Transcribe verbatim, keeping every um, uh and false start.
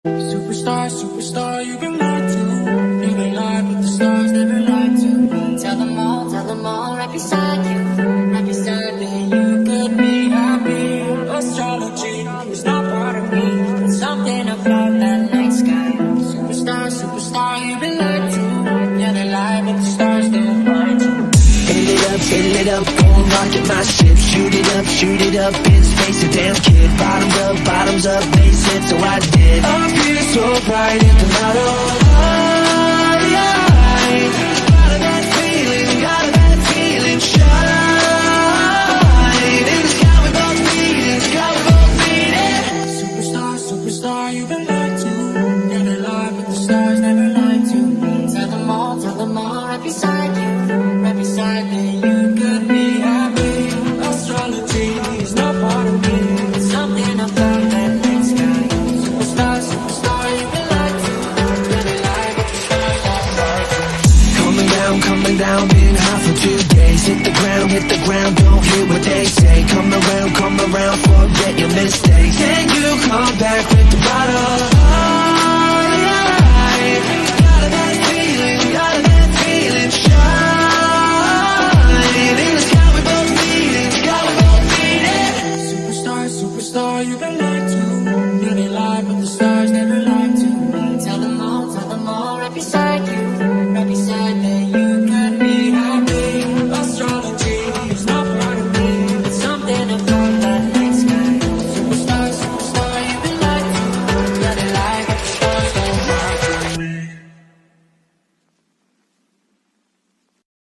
Superstar, superstar, you've been lied to. You've been lied, but the stars never lied to. Tell them all, tell them all, right beside you, right beside me. You could be happy. Astrology is not part of me. It's something about that night sky. Superstar, superstar, you've been lied to. Yeah, they lie, but the stars don't lie to. Fill it up, fill it up, go and rocket my ship. Shoot it up, shoot it up in space, a damn kid. Bottoms up, bottoms up, they said, so I did. Up here so bright in the night, oh, I, got a bad feeling, got a bad feeling. Shine in the sky with both feet, in the sky with both feet, yeah. Superstar, superstar, you've been lied to. Yeah, they lie, but the stars never lied to. Tell them all, tell them all, right beside you, right beside me. You could be happy. Astrology is not part of me. It's something about that night sky. Superstar, superstar, you've been lied to. Yeah, they lie, but the stars don't lie to. Coming down, coming down, been high for two days. Hit the ground, hit the ground, don't hear what they say. Come around, come around, forget your mistakes.